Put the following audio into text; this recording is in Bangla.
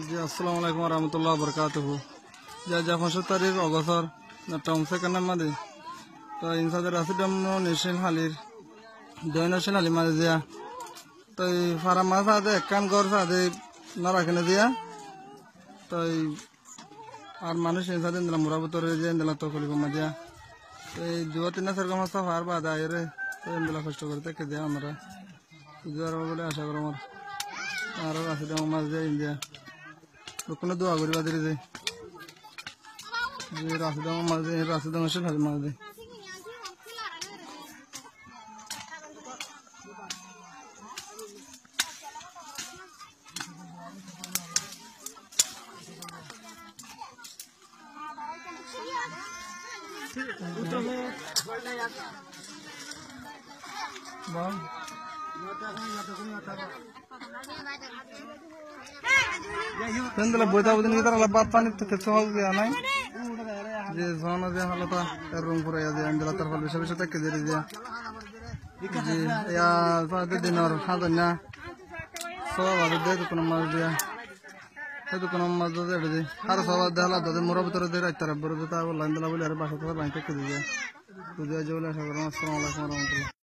জি আসসালামু আলাইকুম রহমতুল্লাহ বরকাতুহু যা 65 তারিখ অগস্টর টাউন সেকেন্ডের মাঝে তো ইনসাদের রাসিডম নিশিন হালির দৈনশিন হালি মাঝে দিয়া তো ফারা মাছ আছে একখান ঘর সাথে না রাখেনে দিয়া তো আর মানুষ ইনসাদের দিলাম মুরা ভিতরে যে দিলাম তো কলিব মাঝিয়া তো এই 2-3 সেরকম হস্তা ফার বাদ আয়রে তো দিলা কষ্ট করে থেকে দিয়া আমরা বুঝবার বলে আশা করো আমার আরো রাসিডম মাছ দিয়ে ইন্ডিয়া কোনো দোয়া করি বাদের যে রাসিদম মাছ দিয়ে রাসিদম এসে ভালো মাছ দিয়ে বইতা বুঝি তার বাদ পানি সহজ দেওয়া নাই যে জন যে হলো তা রুম করে আন্দোলা তার ফল বেশি বেশি থেকে দিয়ে দিয়া যে ইয়া দিনের হাজার না সব আদর দেয় কোনো মাছ দিয়া হয়তো কোনো মাছ দিয়ে দিয়ে আর সব দেখালা তাদের মোড়া ভিতরে দিয়ে রাখতে বড় তা বললাম বলে আর বাসা থেকে বাইক থেকে দিয়ে বুঝিয়া যে বলে আশা করলাম আসসালামু আলাইকুম রহমতুল্লাহ।